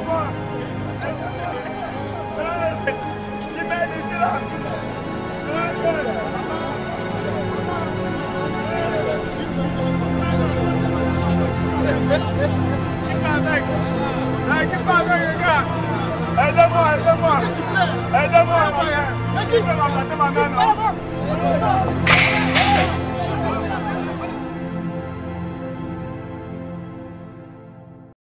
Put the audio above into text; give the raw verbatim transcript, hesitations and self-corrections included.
Aidez-moi. Il m'a laissé là. Qui va avec? Qui va avec, les gars? Aidez-moi, aidez-moi. Aidez-moi, mon gars. Qui peut m'embrasser ma main, non?